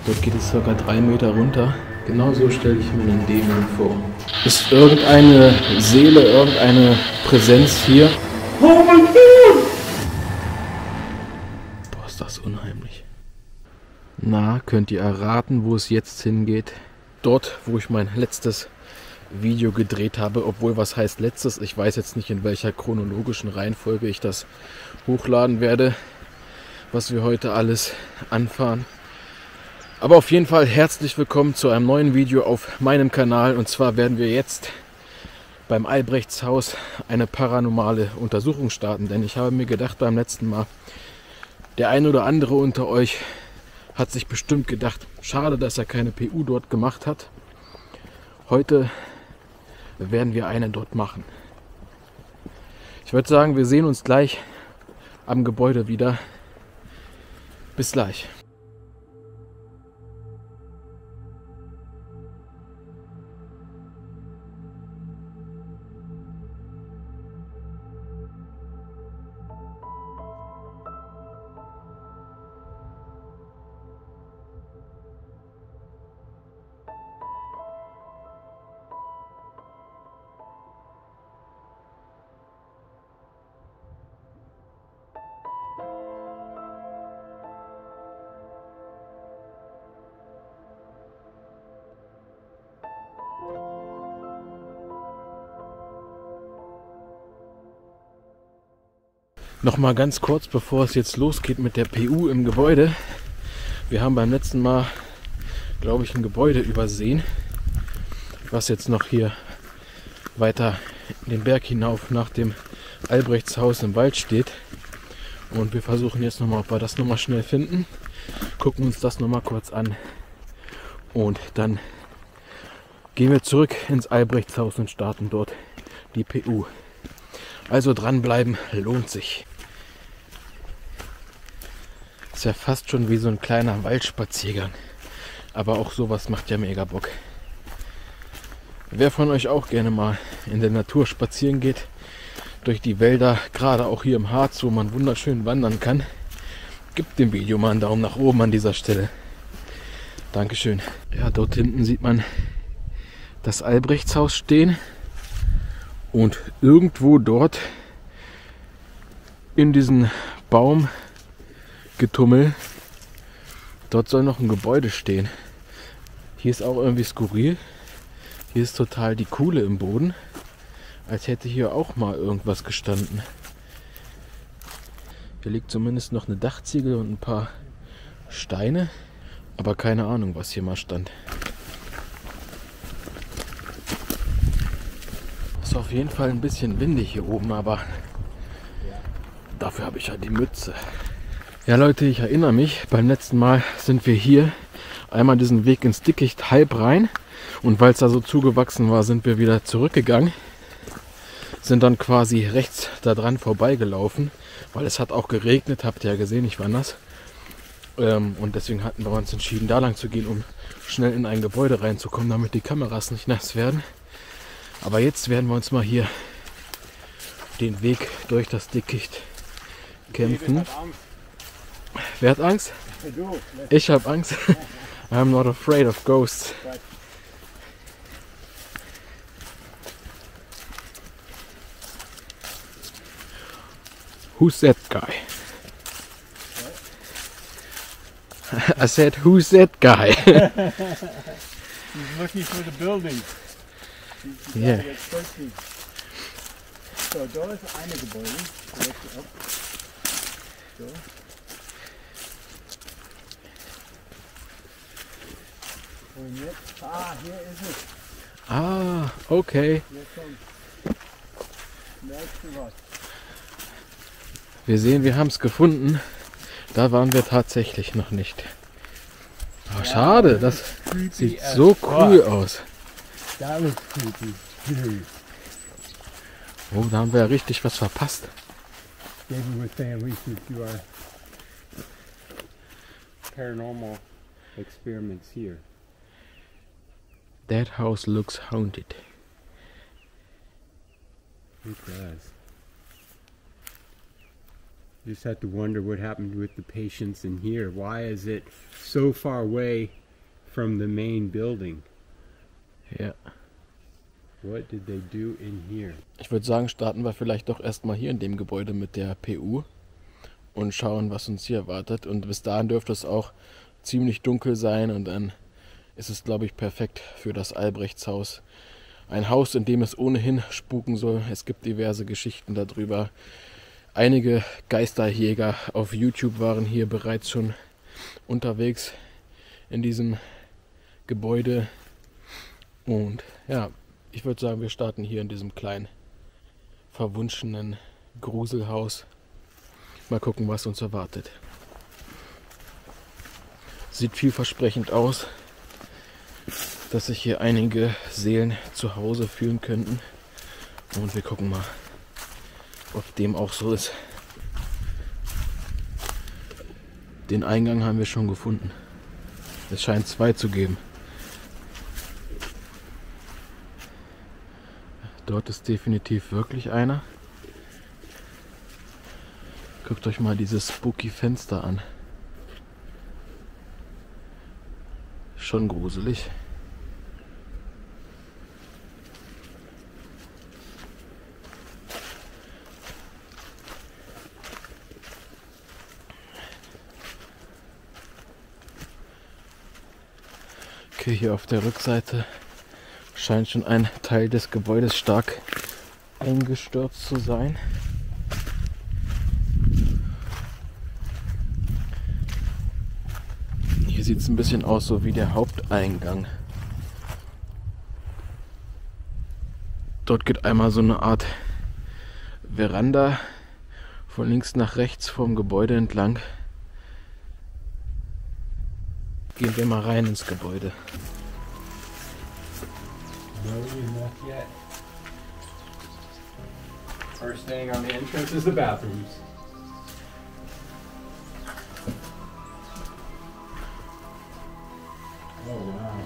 Dort geht es ca. 3 Meter runter. Genauso stelle ich mir einen Dämon vor. Ist irgendeine Seele, irgendeine Präsenz hier? Oh mein Gott! Boah, ist das unheimlich. Na, könnt ihr erraten, wo es jetzt hingeht? Dort, wo ich mein letztes Video gedreht habe, obwohl, was heißt letztes? Ich weiß jetzt nicht, in welcher chronologischen Reihenfolge ich das hochladen werde, was wir heute alles anfahren. Aber auf jeden Fall herzlich willkommen zu einem neuen Video auf meinem Kanal. Und zwar werden wir jetzt beim Albrechtshaus eine paranormale Untersuchung starten. Denn ich habe mir gedacht beim letzten Mal, der ein oder andere unter euch hat sich bestimmt gedacht, schade, dass er keine PU dort gemacht hat. Heute werden wir eine dort machen. Ich würde sagen, wir sehen uns gleich am Gebäude wieder. Bis gleich. Nochmal ganz kurz, bevor es jetzt losgeht mit der PU im Gebäude. Wir haben beim letzten Mal, glaube ich, ein Gebäude übersehen, was jetzt noch hier weiter den Berg hinauf nach dem Albrechtshaus im Wald steht. Und wir versuchen jetzt nochmal, ob wir das nochmal schnell finden. Gucken uns das nochmal kurz an. Und dann gehen wir zurück ins Albrechtshaus und starten dort die PU. Also dranbleiben, lohnt sich. Ist ja fast schon wie so ein kleiner Waldspaziergang. Aber auch sowas macht ja mega Bock. Wer von euch auch gerne mal in der Natur spazieren geht, durch die Wälder, gerade auch hier im Harz, wo man wunderschön wandern kann, gibt dem Video mal einen Daumen nach oben an dieser Stelle. Dankeschön. Ja, dort hinten sieht man das Albrechtshaus stehen. Und irgendwo dort in diesen Baumgetummel, dort soll noch ein Gebäude stehen. Hier ist auch irgendwie skurril. Hier ist total die Kuhle im Boden, als hätte hier auch mal irgendwas gestanden. Hier liegt zumindest noch eine Dachziegel und ein paar Steine, aber keine Ahnung, was hier mal stand. Ist auf jeden Fall ein bisschen windig hier oben, aber dafür habe ich ja die Mütze. Ja Leute, ich erinnere mich, beim letzten Mal sind wir hier einmal diesen Weg ins Dickicht halb rein und weil es da so zugewachsen war, sind wir wieder zurückgegangen. Sind dann quasi rechts da dran vorbeigelaufen, weil es hat auch geregnet, habt ihr ja gesehen, ich war nass. Und deswegen hatten wir uns entschieden, da lang zu gehen, um schnell in ein Gebäude reinzukommen, damit die Kameras nicht nass werden. Aber jetzt werden wir uns mal hier den Weg durch das Dickicht kämpfen. Wer hat Angst? Ich habe Angst. I'm not afraid of ghosts. Who's that guy? I said, who's that guy? He's looking for the building. Yeah. So, da ist eine Gebäude. So. Und jetzt, hier ist es. Ah, okay. Hier kommt. Merkst du was? Wir sehen, wir haben es gefunden. Da waren wir tatsächlich noch nicht. Oh, schade, das sieht so cool aus. That looks creepy. Oh, da haben wir ja richtig was verpasst. David was saying we should do our paranormal experiments here. That house looks haunted. It does. You just have to wonder what happened with the patients in here. Why is it so far away from the main building? Ja. What did they do in here? Ich würde sagen, starten wir vielleicht doch erstmal hier in dem Gebäude mit der PU und schauen, was uns hier erwartet. Und bis dahin dürfte es auch ziemlich dunkel sein und dann ist es, glaube ich, perfekt für das Albrechtshaus. Ein Haus, in dem es ohnehin spuken soll. Es gibt diverse Geschichten darüber. Einige Geisterjäger auf YouTube waren hier bereits schon unterwegs in diesem Gebäude. Und ja, ich würde sagen, wir starten hier in diesem kleinen, verwunschenen Gruselhaus. Mal gucken, was uns erwartet. Sieht vielversprechend aus, dass sich hier einige Seelen zu Hause fühlen könnten. Und wir gucken mal, ob dem auch so ist. Den Eingang haben wir schon gefunden. Es scheint 2 zu geben. Dort ist definitiv wirklich einer. Guckt euch mal dieses spooky Fenster an. Schon gruselig. Okay, hier auf der Rückseite scheint schon ein Teil des Gebäudes stark eingestürzt zu sein. Hier sieht es ein bisschen aus so wie der Haupteingang. Dort geht einmal so eine Art Veranda von links nach rechts vom Gebäude entlang. Gehen wir mal rein ins Gebäude. No, you're not yet. First thing on the entrance is the bathrooms. Oh wow.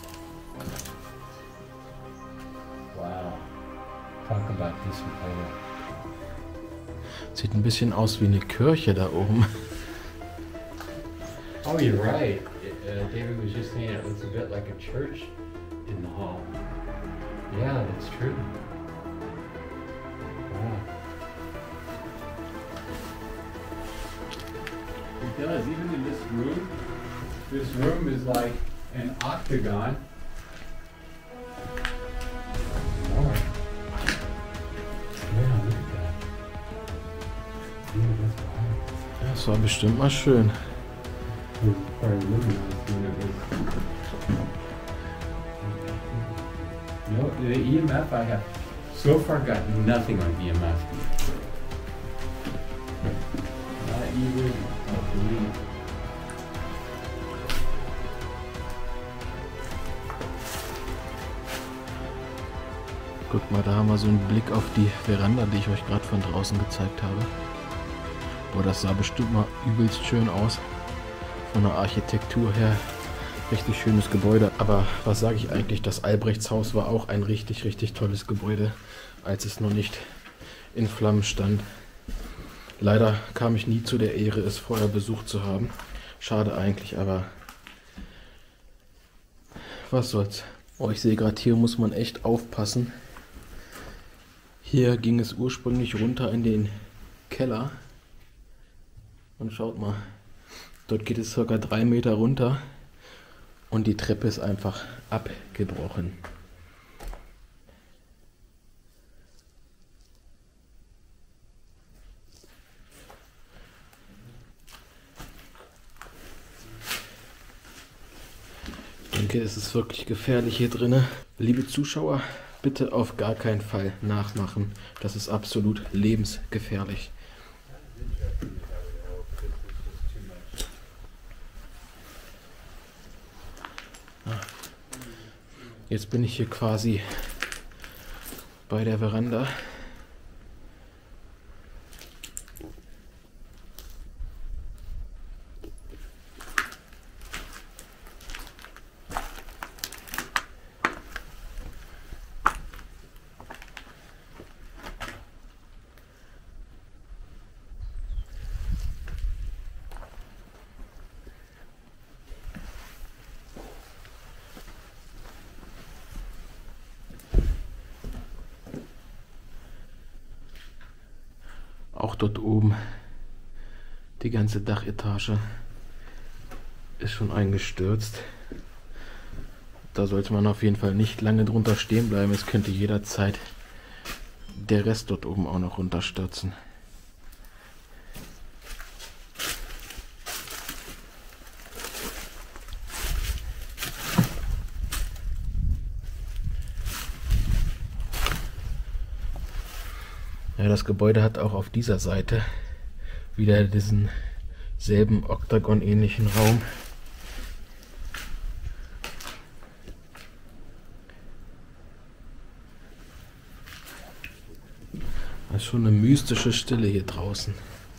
Wow. Talk about disappointing. Sieht ein bisschen aus wie eine Kirche da oben. Oh, you're right. David was just saying it looks a bit like a church in the hall. Yeah, that's true. Wow. It does, even in this room. This room is like an octagon. More. Yeah, look at that. Yeah, that's wild. Das war bestimmt mal schön. It was quite luminous when it was. No, the EMF I have so far got nothing on EMF. Not even a bleed. Guckt mal, da haben wir so einen Blick auf die Veranda, die ich euch gerade von draußen gezeigt habe. Boah, das sah bestimmt mal übelst schön aus. Von der Architektur her. Richtig schönes Gebäude. Aber was sage ich eigentlich? Das Albrechtshaus war auch ein richtig, richtig tolles Gebäude, als es noch nicht in Flammen stand. Leider kam ich nie zu der Ehre, es vorher besucht zu haben. Schade eigentlich, aber was soll's. Oh, ich sehe gerade, hier muss man echt aufpassen. Hier ging es ursprünglich runter in den Keller. Und schaut mal, dort geht es ca. 3 Meter runter. Und die Treppe ist einfach abgebrochen. Ich denke, es ist wirklich gefährlich hier drin. Liebe Zuschauer, bitte auf gar keinen Fall nachmachen. Das ist absolut lebensgefährlich. Jetzt bin ich hier quasi bei der Veranda. auch dort oben. Die ganze Dachetage ist schon eingestürzt. Da sollte man auf jeden Fall nicht lange drunter stehen bleiben. Es könnte jederzeit der Rest dort oben auch noch runterstürzen. Ja, das Gebäude hat auch auf dieser Seite wieder diesen selben Oktagon-ähnlichen Raum. Das ist schon eine mystische Stille hier draußen.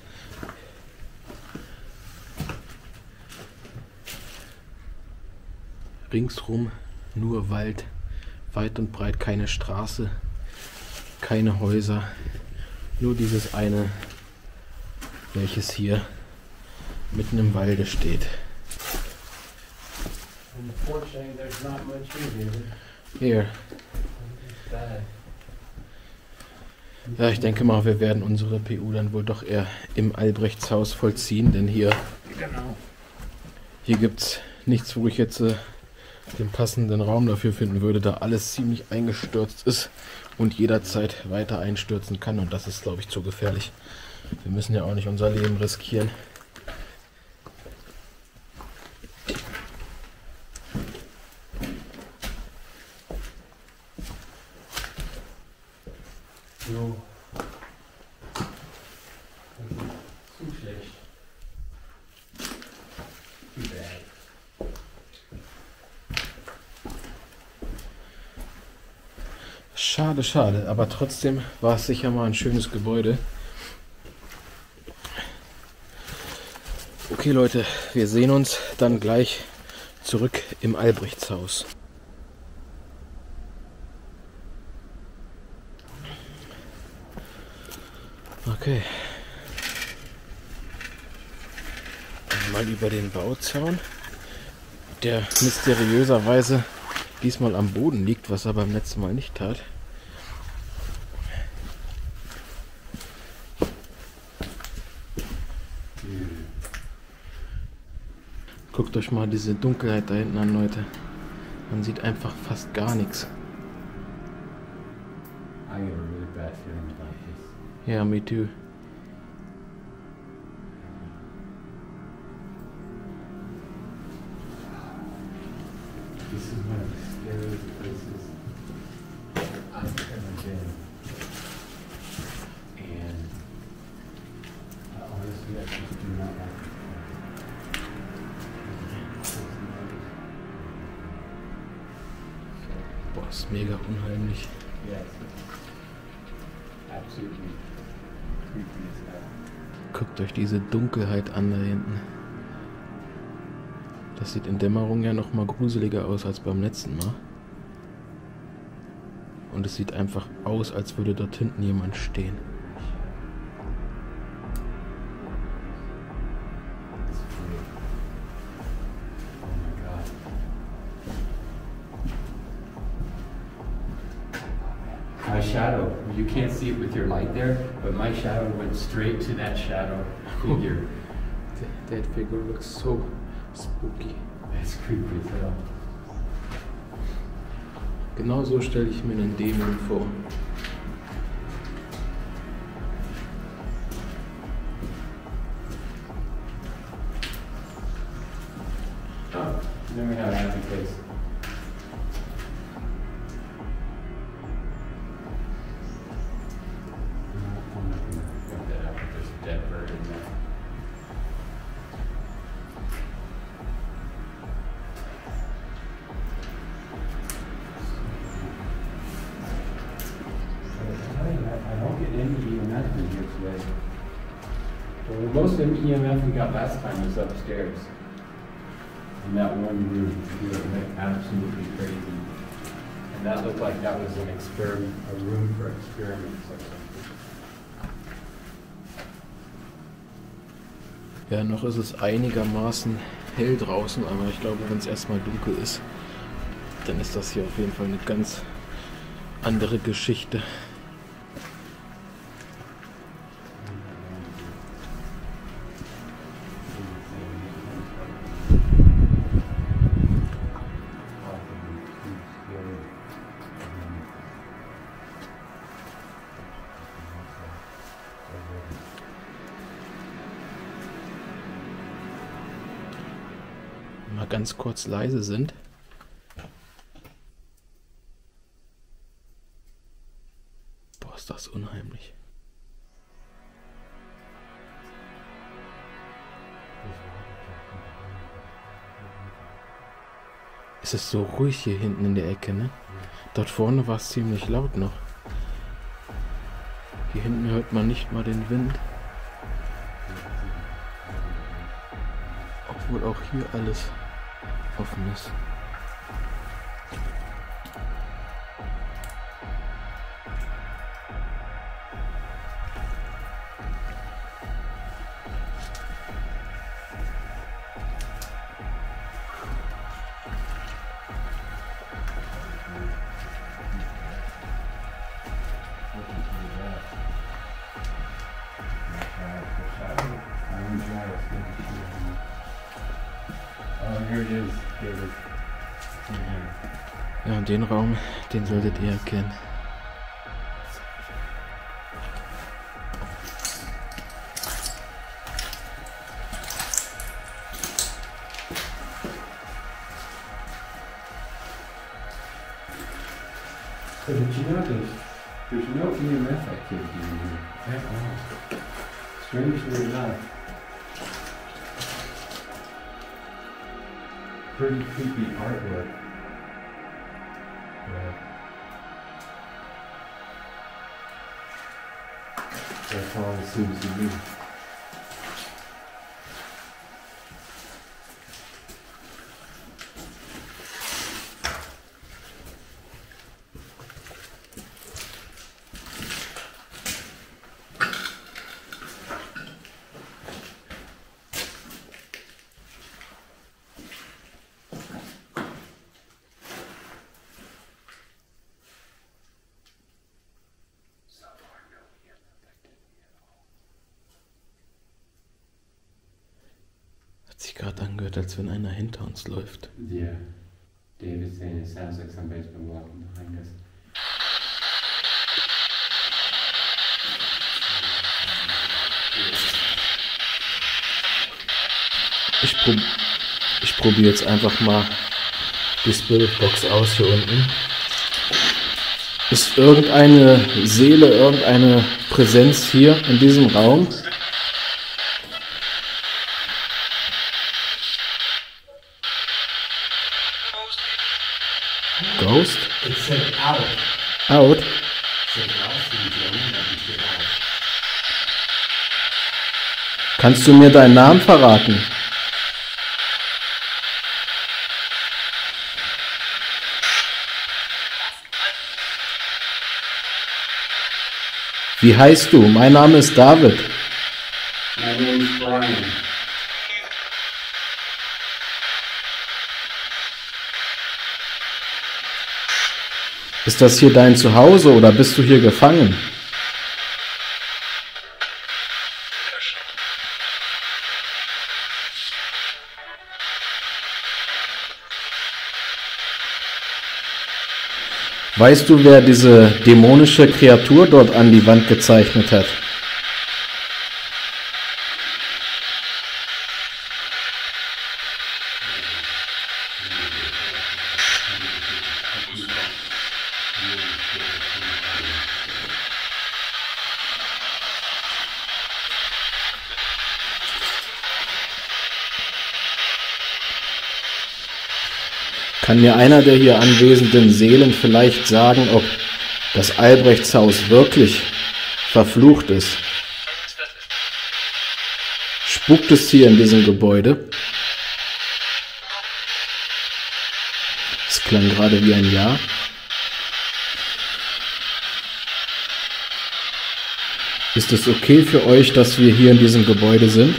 Ringsrum nur Wald, weit und breit keine Straße, keine Häuser, nur dieses eine, welches hier mitten im Walde steht. Hier. Ja, ich denke mal, wir werden unsere PU dann wohl doch eher im Albrechtshaus vollziehen, denn hier gibt es nichts, wo ich jetzt den passenden Raum dafür finden würde, da alles ziemlich eingestürzt ist und jederzeit weiter einstürzen kann, und das ist, glaube ich, zu gefährlich. Wir müssen ja auch nicht unser Leben riskieren. So. Zu schlecht. Too bad. Schade, schade, aber trotzdem war es sicher mal ein schönes Gebäude. Okay Leute, wir sehen uns dann gleich zurück im Albrechtshaus. Okay. Mal über den Bauzaun, der mysteriöserweise diesmal am Boden liegt, was er beim letzten Mal nicht tat. Guckt euch mal diese Dunkelheit da hinten an, Leute. Man sieht einfach fast gar nichts. I get a really bad feeling about this. Ja, me too. This is one of the scariest places I've ever been. And I honestly, I just do not like it. Boah, ist mega unheimlich. Yes, it's absolutely creepy as hell. Guckt euch diese Dunkelheit an da hinten. Das sieht in Dämmerung ja noch mal gruseliger aus als beim letzten Mal. Und es sieht einfach aus, als würde dort hinten jemand stehen. It's weird. Oh my god. My shadow, you can't see it with your light there, but my shadow went straight to that shadow figure. That figure looks so spooky. That's creepy as hell. Genau so stelle ich mir einen Dämon vor. Oh, then we have a happy face. I'm not gonna fuck that up. There's a dead bird in there. I don't get any EMF in here today. Well, most of the EMF we got last time was upstairs. In that one room, it went absolutely crazy. And that looked like that was an experiment, a room for experiments or something. Ja, noch ist es einigermaßen hell draußen, aber ich glaube, wenn es erstmal dunkel ist, dann ist das hier auf jeden Fall eine ganz andere Geschichte. ganz kurz leise sind. Boah, ist das unheimlich. Es ist so ruhig hier hinten in der Ecke, ne? Dort vorne war es ziemlich laut noch. Hier hinten hört man nicht mal den Wind. Obwohl auch hier alles offen ist. Ja, und den Raum, den solltet ihr erkennen. So did you notice there's no EMF activity in here at all? Strangely enough. Pretty creepy artwork. Yeah. That's all it seems to be. Hat sich gerade angehört, als wenn einer hinter uns läuft. Yeah. David's saying it sounds like somebody's been walking behind us. Ich probiere jetzt einfach mal die Spiritbox aus hier unten. Ist irgendeine Seele, irgendeine Präsenz hier in diesem Raum? Ghost? It said out. Out? It said out. Kannst du mir deinen Namen verraten? Wie heißt du? Mein Name ist David. My name is Brian. Ist das hier dein Zuhause oder bist du hier gefangen? Weißt du, wer diese dämonische Kreatur dort an die Wand gezeichnet hat? Kann mir einer der hier anwesenden Seelen vielleicht sagen, ob das Albrechtshaus wirklich verflucht ist? Spukt es hier in diesem Gebäude? Es klang gerade wie ein Ja. Ist es okay für euch, dass wir hier in diesem Gebäude sind?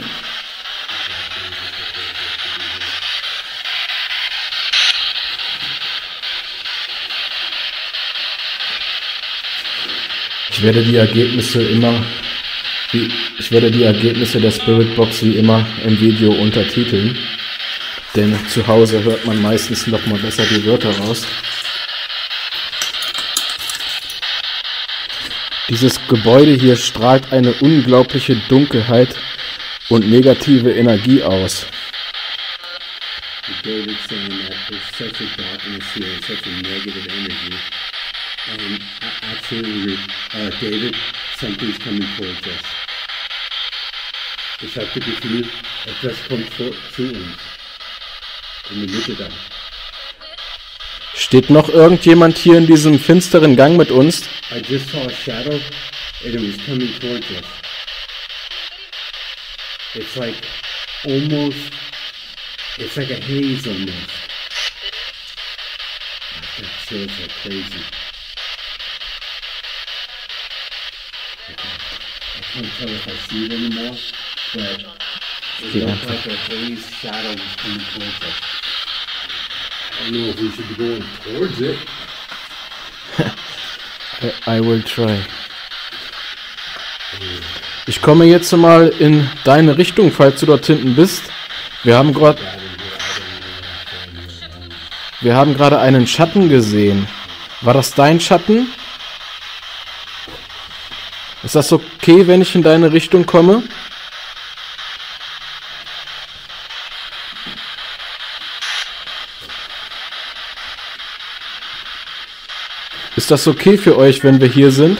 Ich werde die Ergebnisse der Spiritbox wie immer im Video untertiteln, denn zu Hause hört man meistens noch mal besser die Wörter raus. Dieses Gebäude hier strahlt eine unglaubliche Dunkelheit und negative Energie aus. David saying that there's such a darkness here and such a negative energy. Absolutely, David, something's coming towards us. Ich habe das Gefühl, etwas kommt zu uns. In der Mitte da. Steht noch irgendjemand hier in diesem finsteren Gang mit uns? I just saw a shadow and it was coming towards us. It's like almost, it's like a haze almost. That chills like crazy. I can't tell if I see it anymore, but it looks like a haze shadow was coming towards us. I don't know if we should be going towards it. I will try. Ich komme jetzt mal in deine Richtung, falls du dort hinten bist. Wir haben gerade einen Schatten gesehen. War das dein Schatten? Ist das okay, wenn ich in deine Richtung komme? Ist das okay für euch, wenn wir hier sind?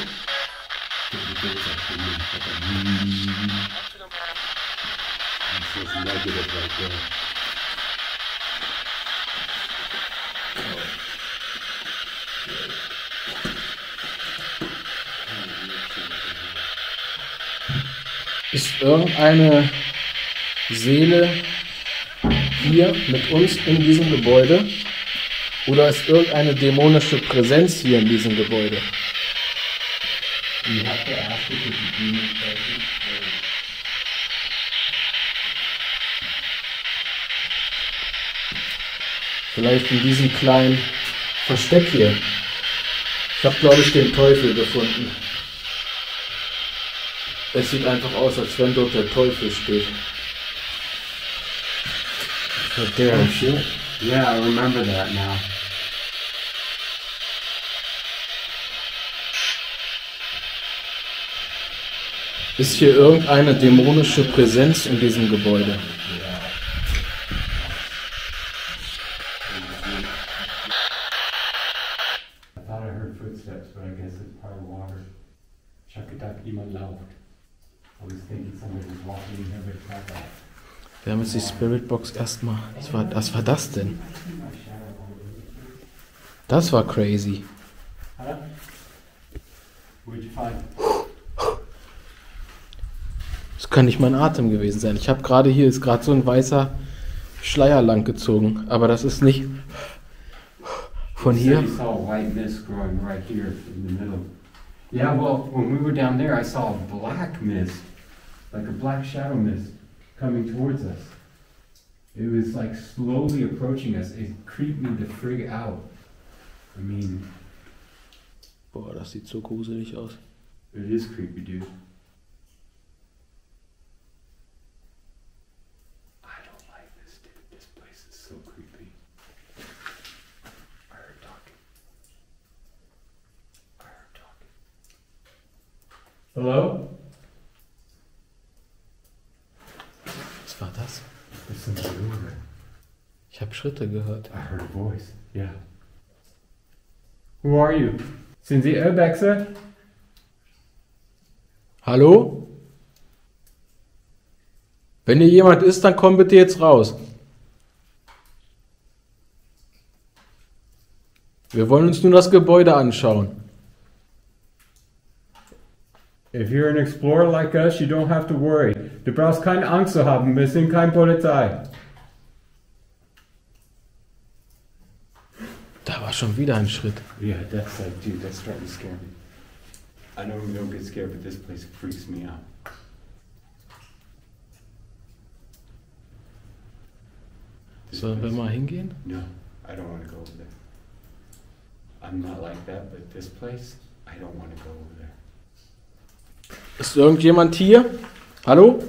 Ist irgendeine Seele hier mit uns in diesem Gebäude? Oder ist irgendeine dämonische Präsenz hier in diesem Gebäude? Vielleicht in diesem kleinen Versteck hier. Ich habe, glaube ich, den Teufel gefunden. Es sieht einfach aus, als wenn dort der Teufel steht. Oh shit. Yeah, I remember that now. Ist hier irgendeine dämonische Präsenz in diesem Gebäude? I thought I heard footsteps, but I guess it's probably water. Ich habe gedacht, jemand läuft. I was thinking somebody was walking in here, but it's not that. Wir haben jetzt die Spiritbox erstmal. Was war das denn? Das war crazy. Das kann nicht mein Atem gewesen sein. Ich habe gerade hier, ist gerade so ein weißer Schleier lang gezogen. Aber das ist nicht von hier. Yeah, well, when we were down there, I saw a black mist, like a black shadow mist, coming towards us. It was like slowly approaching us. It creeped me the frig out. I mean, Boah, das sieht so gruselig aus. it is creepy, dude. I don't like this, dude. This place is so creepy. I heard talking. Hello? Was war das? There's somebody over there. Ich habe Schritte gehört. I heard a voice. Yeah. Who are you? Sind Sie Urbexe? Hallo? Wenn hier jemand ist, dann komm bitte jetzt raus. Wir wollen uns nur das Gebäude anschauen. If you're an explorer like us, you don't have to worry. Du brauchst keine Angst zu haben, wir sind kein Polizei. Da war schon wieder ein Schritt. Yeah, that's like, dude, that's starting to scare me. I normally don't get scared, but this place freaks me out. Sollen wir mal hingehen? No, I don't want to go over there. I'm not like that, but this place, I don't want to go over there. Ist irgendjemand hier? Hallo?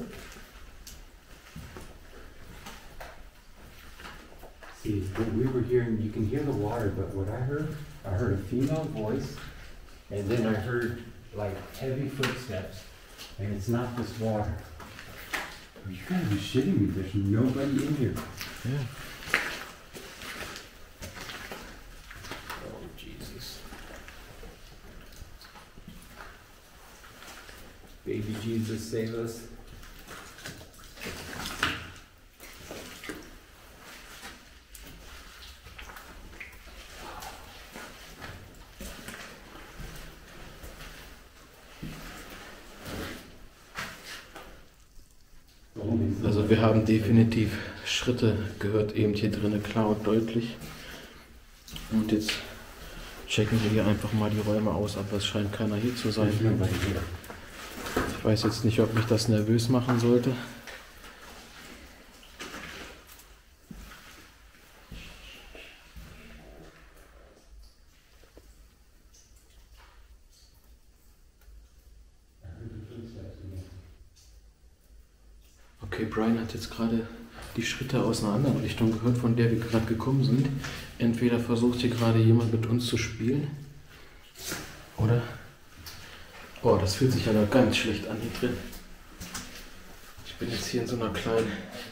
See, what we were hearing, you can hear the water, but what I heard a female voice, and then I heard like heavy footsteps, and it's not this water. You gotta be shitting me, there's nobody in here. Ja. Baby Jesus, save us. Also wir haben definitiv Schritte gehört, eben hier drinnen klar und deutlich. Und jetzt checken wir hier einfach mal die Räume aus, aber es scheint keiner hier zu sein. Ich weiß jetzt nicht, ob mich das nervös machen sollte. Okay, Brian hat jetzt gerade die Schritte aus einer anderen Richtung gehört, von der wir gerade gekommen sind. Entweder versucht hier gerade jemand mit uns zu spielen, oder? Oh, das fühlt sich ja noch ganz schlecht an hier drin. Ich bin jetzt hier in so einer kleinen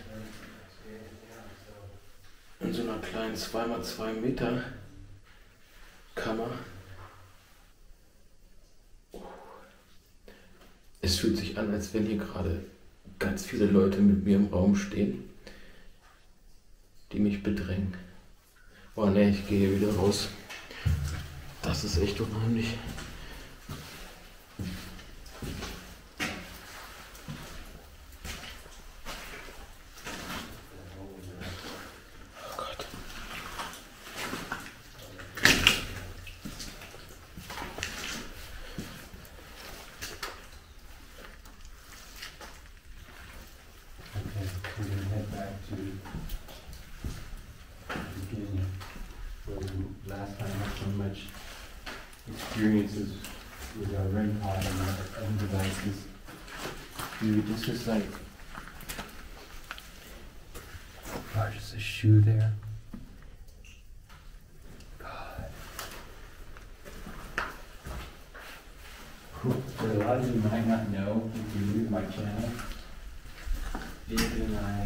2x2 Meter Kammer. Es fühlt sich an, als wenn hier gerade ganz viele Leute mit mir im Raum stehen, die mich bedrängen. Oh ne, ich gehe wieder raus. Das ist echt unheimlich. Oh Gott. Okay, we're gonna head back to the beginning, where we last time had so much experiences with our REM pod and our own devices. Dude, this is like, oh, just a shoe there. God. For a lot of you might not know, if you're new to my channel, David and I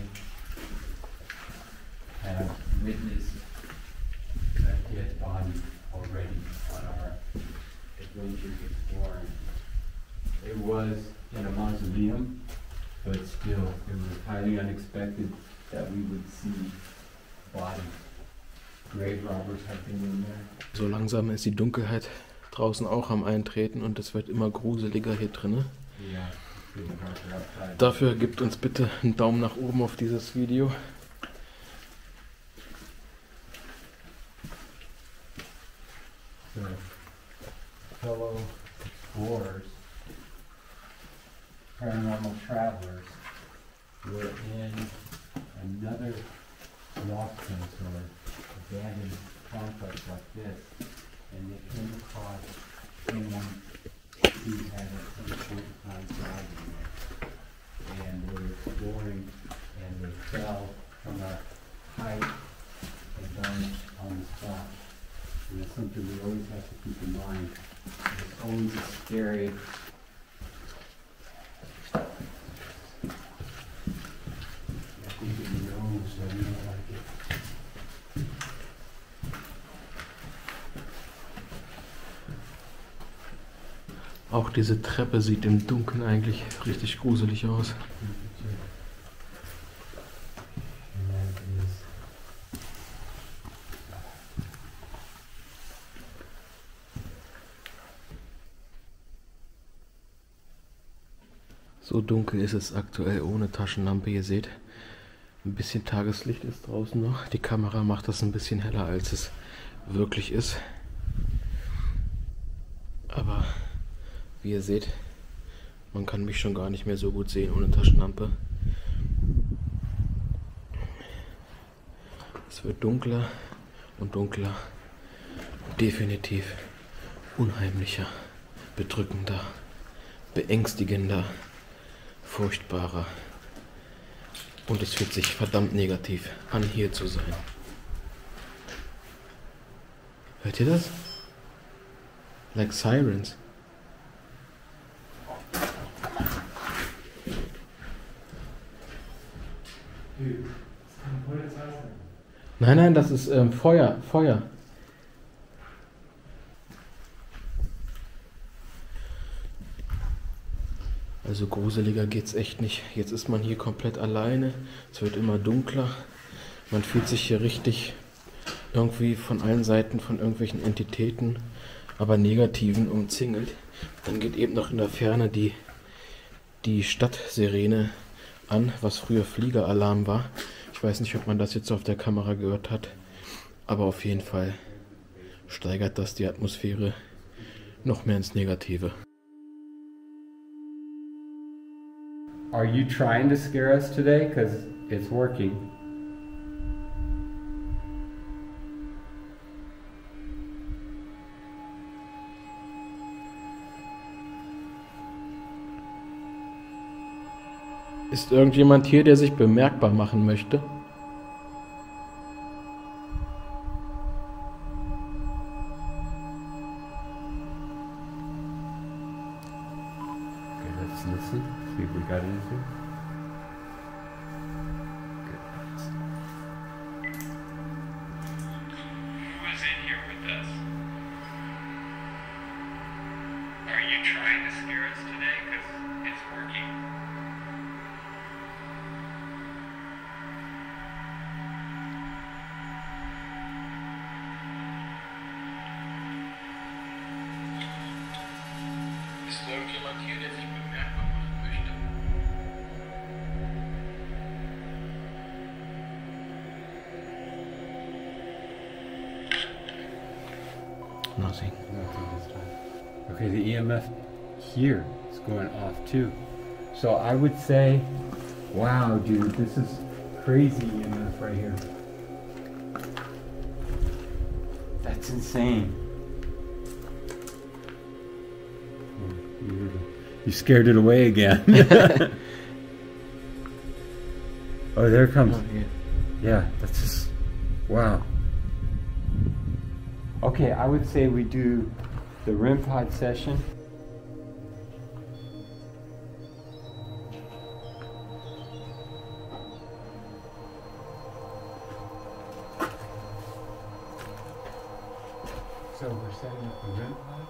have witnessed a dead body already on our adventure exploring. It was in a mausoleum, but still, it was highly unexpected that we would see bodies. Grave robbers have been in there. So langsam ist die Dunkelheit draußen auch am Eintreten und es wird immer gruseliger hier drinnen. Yeah, it's getting darker outside. Dafür gebt uns bitte einen Daumen nach oben auf dieses Video. So, fellow explorers, paranormal travelers, were in another lost place or abandoned complex like this, and they came across someone who had at some point in time died in there. And they were exploring, and they fell from a height and died on the spot. And that's something we always have to keep in mind. It's always a scary. I think it knows that we don't like it. Auch diese Treppe sieht im Dunkeln eigentlich richtig gruselig aus. And that is So dunkel ist es aktuell ohne Taschenlampe. Ihr seht, ein bisschen Tageslicht ist draußen noch. Die Kamera macht das ein bisschen heller, als es wirklich ist. Aber wie ihr seht, man kann mich schon gar nicht mehr so gut sehen ohne Taschenlampe. Es wird dunkler und dunkler. Definitiv unheimlicher, bedrückender, beängstigender, furchtbarer. Und es fühlt sich verdammt negativ an, hier zu sein. Hört ihr das? Like sirens. Nein, nein, das ist Feuer, Feuer. Also gruseliger geht's echt nicht. Jetzt ist man hier komplett alleine. Es wird immer dunkler. Man fühlt sich hier richtig irgendwie von allen Seiten von irgendwelchen Entitäten, aber negativen umzingelt. Dann geht eben noch in der Ferne die Stadtsirene an, was früher Fliegeralarm war. Ich weiß nicht, ob man das jetzt auf der Kamera gehört hat, aber auf jeden Fall steigert das die Atmosphäre noch mehr ins Negative. Are you trying to scare us today? Because it's working. Ist irgendjemand hier, der sich bemerkbar machen möchte? Okay, let's listen. See if we got anything. Who is in here with us? Are you trying to scare us today? Because it's working. Ist irgendjemand hier, der sich bemerkbar machen möchte? Nothing. Nothing this time. Okay, the EMF here is going off too. So I would say, wow, dude, this is crazy EMF right here. That's insane. You scared it away again. Oh, there it comes. Oh, yeah. Yeah, that's just, wow. Okay, I would say we do the REM pod session. So we're setting up the REM pod.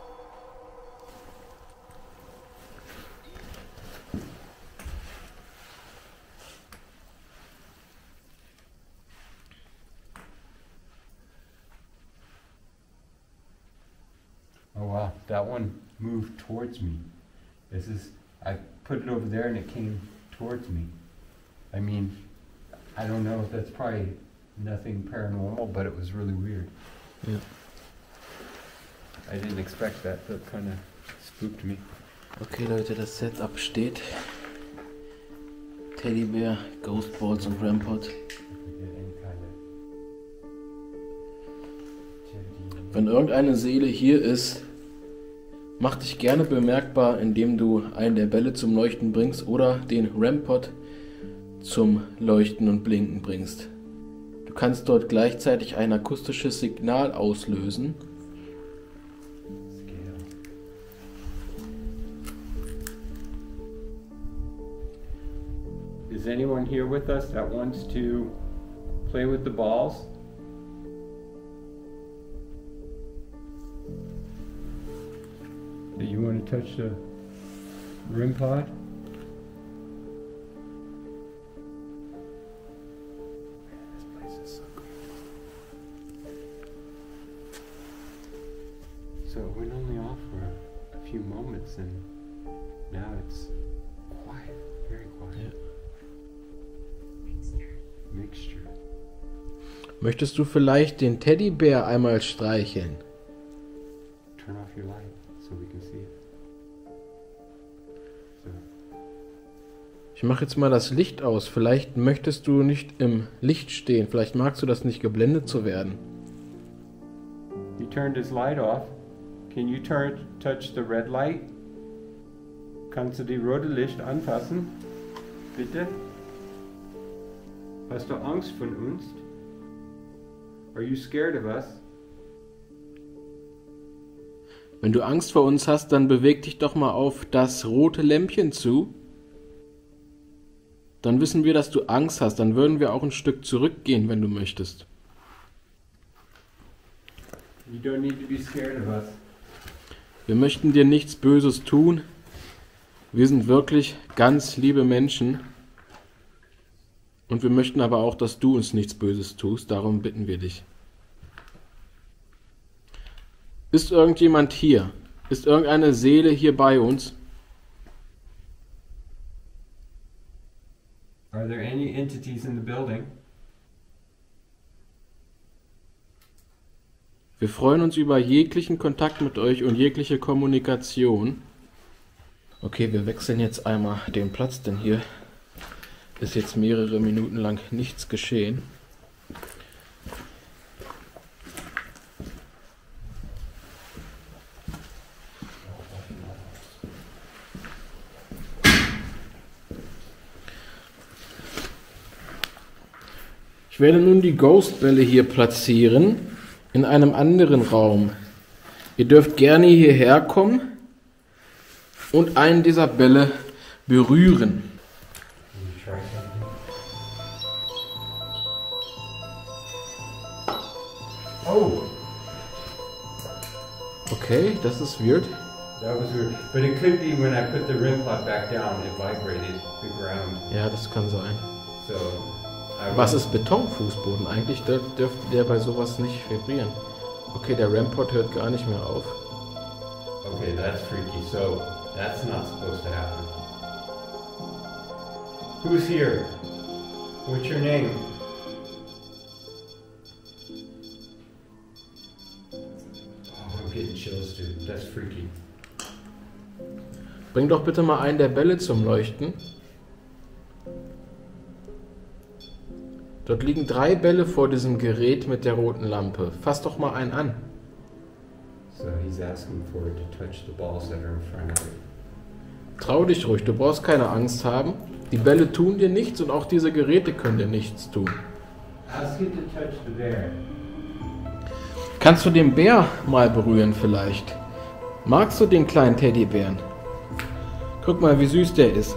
Oh wow, that one moved towards me. I put it over there and it came towards me. I mean, I don't know if that's probably nothing paranormal, but it was really weird. Ja. I didn't expect that, that kind of spooked me. Okay Leute, das Setup steht. Teddybär, Ghost Balls und Rampart. Wenn irgendeine Seele hier ist, mach dich gerne bemerkbar, indem du einen der Bälle zum Leuchten bringst oder den Rampart zum Leuchten und Blinken bringst. Du kannst dort gleichzeitig ein akustisches Signal auslösen. Is anyone here with us that wants to play with the balls? Do you want to touch the REM pod? This place is so cool. So it went only off for a few moments and now it's quiet, very quiet. Mixture. Möchtest du vielleicht den Teddybär einmal streicheln? Turn off your light so we can see it. So. Ich mache jetzt mal das Licht aus. Vielleicht möchtest du nicht im Licht stehen. Vielleicht magst du das nicht, geblendet zu werden. He turned his light off. Can you touch the red light? Kannst du die rote Licht anfassen? Bitte? Hast du Angst von uns? Are you scared of us? Wenn du Angst vor uns hast, dann beweg dich doch mal auf das rote Lämpchen zu. Dann wissen wir, dass du Angst hast. Dann würden wir auch ein Stück zurückgehen, wenn du möchtest. You don't need to be scared of us. Wir möchten dir nichts Böses tun. Wir sind wirklich ganz liebe Menschen. Und wir möchten aber auch, dass du uns nichts Böses tust. Darum bitten wir dich. Ist irgendjemand hier? Ist irgendeine Seele hier bei uns? Are there any entities in the building? Wir freuen uns über jeglichen Kontakt mit euch und jegliche Kommunikation. Okay, wir wechseln jetzt einmal den Platz, denn hier ist jetzt mehrere Minuten lang nichts geschehen. Ich werde nun die Ghostbälle hier platzieren, in einem anderen Raum. Ihr dürft gerne hierher kommen und einen dieser Bälle berühren. Oh, Okay, das ist weird. that was weird. But it could be when I put the REM pod back down, it vibrated the ground. Ja, das kann sein. So, I Was ist Betonfußboden? Eigentlich dürfte der bei sowas nicht vibrieren. Okay, der REM-Pod hört gar nicht mehr auf. Okay, that's freaky. So, that's not supposed to happen. Who's here? What's your name? Oh, I'm getting chills, dude. That's freaky. Bring doch bitte mal einen der Bälle zum Leuchten. Dort liegen 3 Bälle vor diesem Gerät mit der roten Lampe. Fass doch mal einen an. So he's asking for it to touch the balls that are in front of it. Trau dich ruhig, du brauchst keine Angst haben. Die Bälle tun dir nichts und auch diese Geräte können dir nichts tun. Ask it to touch the bear. Kannst du den Bär mal berühren vielleicht? Magst du den kleinen Teddybären? Guck mal, wie süß der ist.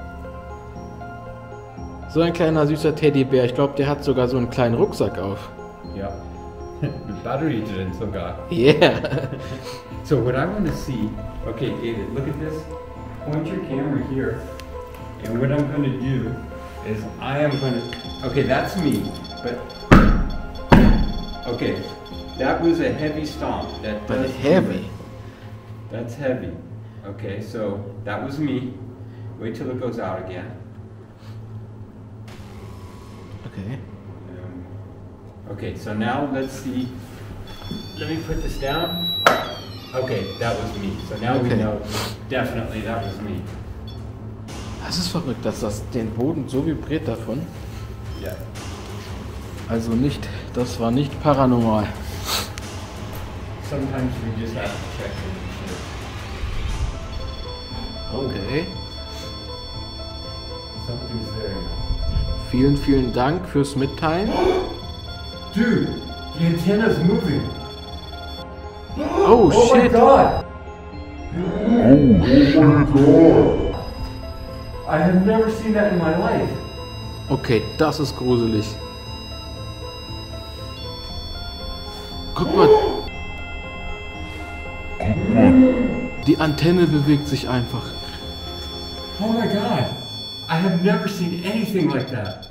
So ein kleiner süßer Teddybär. Ich glaube, der hat sogar so einen kleinen Rucksack auf. Yeah. The battery didn't sogar. Yeah. So what I want to see, okay, David, look at this. Point your camera here, and what I'm going to do is I am going to. Okay, that's me, but okay, that was a heavy stomp. That But does heavy. That's heavy. Okay, so that was me. Wait till it goes out again. Okay. Okay, so now let's see. Let me put this down. Okay, that was me. So now we Okay. know definitely that was me. Das ist verrückt, dass das den Boden so vibriert davon. Yeah. Also nicht, das war nicht paranormal. Sometimes we just have to check it. Okay. Something's there. Vielen, vielen Dank fürs Mitteilen. Dude, the antenna's moving. Oh, Oh my shit. god! I have never seen that in my life. Okay, das ist gruselig. Guck mal. Die Antenne bewegt sich einfach. Oh my god! I have never seen anything like that.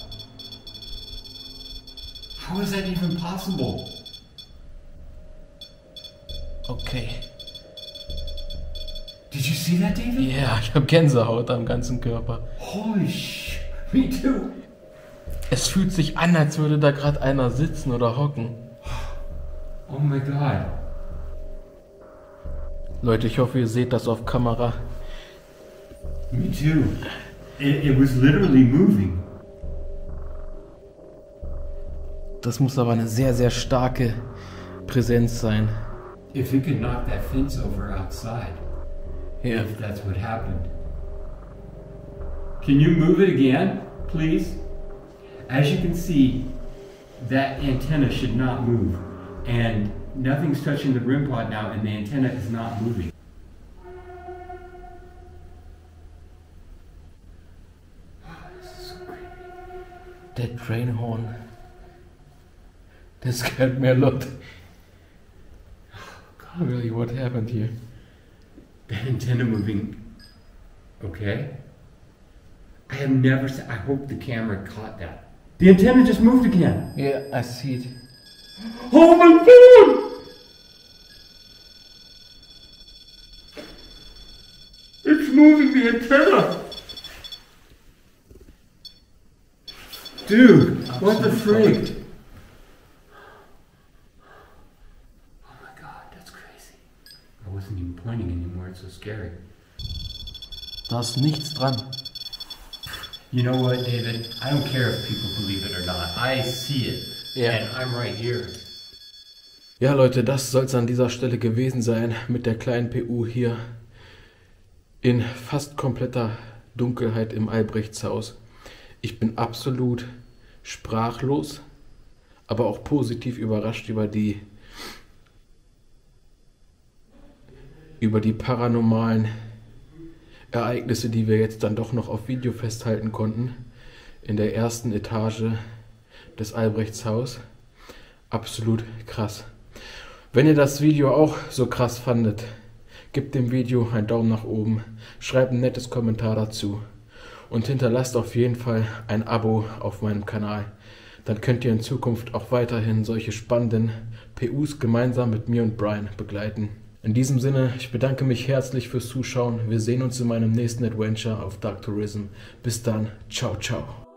How is that even possible? Okay. Did you see that, David? Ja, ich habe Gänsehaut am ganzen Körper. Holy sh! Me too. Es fühlt sich an, als würde da gerade einer sitzen oder hocken. Oh my god. Leute, ich hoffe, ihr seht das auf Kamera. Me too. It was literally moving. Das muss aber eine sehr, sehr starke Präsenz sein. If it could knock that fence over outside, Ja. if that's what happened. Can you move it again, please? As you can see, that antenna should not move. And nothing's touching the REM pod now, and the antenna is not moving. Der train horn. Das scared me a lot. Really, what happened here? The antenna moving. Okay? I have never seen, I hope the camera caught that. The antenna just moved again. Yeah, I see it. Oh my God! It's moving the antenna! Dude, what the frig? Oh my God, that's crazy. I wasn't even pointing anymore, it's so scary. Da ist nichts dran. You know what, David? I don't care if people believe it or not. I see it. Yeah. And I'm right here. Ja Leute, das soll es an dieser Stelle gewesen sein mit der kleinen PU hier in fast kompletter Dunkelheit im Albrechtshaus. Ich bin absolut sprachlos, aber auch positiv überrascht über die paranormalen Ereignisse, die wir jetzt dann doch noch auf Video festhalten konnten. In der ersten Etage des Albrechtshaus. Absolut krass. Wenn ihr das Video auch so krass fandet, gebt dem Video einen Daumen nach oben, schreibt ein nettes Kommentar dazu und hinterlasst auf jeden Fall ein Abo auf meinem Kanal. Dann könnt ihr in Zukunft auch weiterhin solche spannenden PUs gemeinsam mit mir und Brian begleiten. In diesem Sinne, ich bedanke mich herzlich fürs Zuschauen. Wir sehen uns in meinem nächsten Adventure auf Dark Tourism. Bis dann, ciao, ciao.